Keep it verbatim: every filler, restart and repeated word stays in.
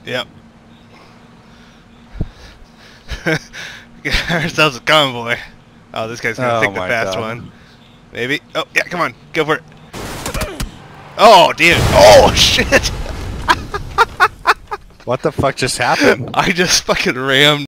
Yep. Get ourselves a convoy. Oh, this guy's gonna Oh take the my fast God. one. Maybe. Oh, yeah, come on. Go for it. Oh, damn. Oh, shit. What the fuck just happened? I just fucking rammed